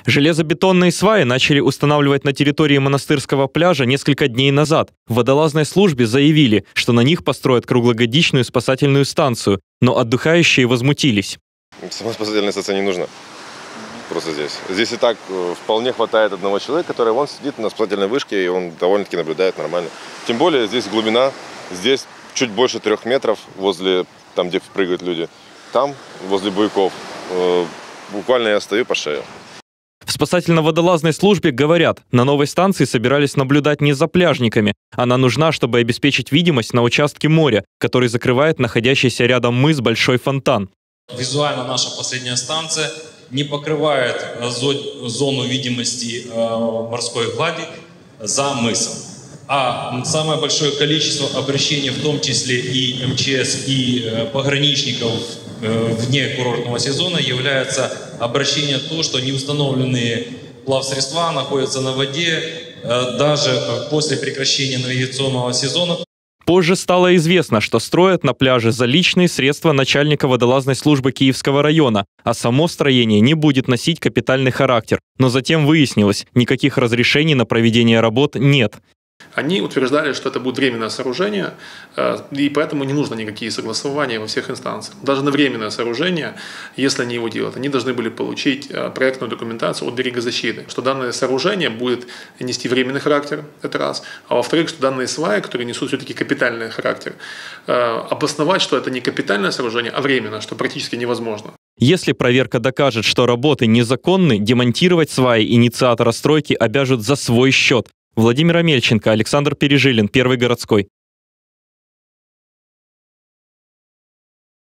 Железобетонные сваи начали устанавливать на территории монастырского пляжа несколько дней назад. В водолазной службе заявили, что на них построят круглогодичную спасательную станцию, но отдыхающие возмутились. Сама спасательная станция не нужна. Просто здесь. Здесь и так вполне хватает одного человека, который вон сидит на спасательной вышке, и он довольно-таки наблюдает нормально. Тем более здесь глубина, здесь чуть больше 3 метров возле, там где прыгают люди. Там, возле буйков, буквально я стою по шею. В спасательно-водолазной службе говорят, на новой станции собирались наблюдать не за пляжниками. Она нужна, чтобы обеспечить видимость на участке моря, который закрывает находящийся рядом мыс Большой Фонтан. Визуально наша последняя станция не покрывает зону видимости морской глади за мысом. А самое большое количество обращений, в том числе и МЧС, и пограничников вне курортного сезона, является обращение то, что неустановленные плавсредства находятся на воде даже после прекращения навигационного сезона. Позже стало известно, что строят на пляже за личные средства начальника водолазной службы Киевского района, а само строение не будет носить капитальный характер. Но затем выяснилось, никаких разрешений на проведение работ нет. Они утверждали, что это будет временное сооружение, и поэтому не нужно никакие согласования во всех инстанциях. Даже на временное сооружение, если они его делают, они должны были получить проектную документацию от берегозащиты, что данное сооружение будет нести временный характер, это раз, а во-вторых, что данные сваи, которые несут все-таки капитальный характер, обосновать, что это не капитальное сооружение, а временно, что практически невозможно. Если проверка докажет, что работы незаконны, демонтировать сваи инициатора стройки обяжут за свой счет. Владимир Амельченко, Александр Пережилин, Первый городской.